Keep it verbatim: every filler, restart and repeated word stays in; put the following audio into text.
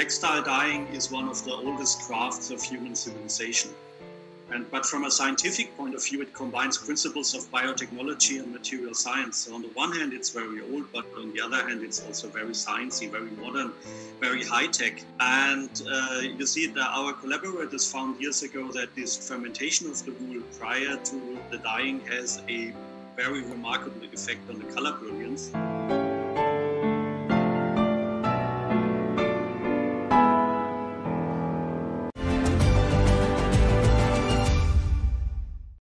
Textile dyeing is one of the oldest crafts of human civilization. And, but from a scientific point of view, it combines principles of biotechnology and material science. So on the one hand, it's very old, but on the other hand, it's also very sciencey, very modern, very high-tech. And uh, you see that our collaborators found years ago that this fermentation of the wool prior to the dyeing has a very remarkable effect on the color brilliance.